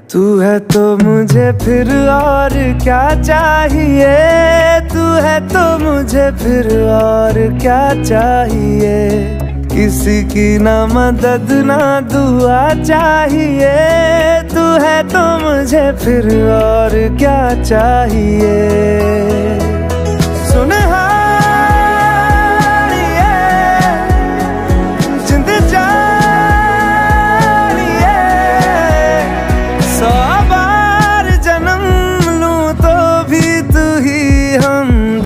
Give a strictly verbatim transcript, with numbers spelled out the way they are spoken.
तू है तो मुझे फिर और क्या चाहिए, तू है तो मुझे फिर और क्या चाहिए। किसी की ना मदद ना दुआ चाहिए, तू है तो मुझे फिर और क्या चाहिए।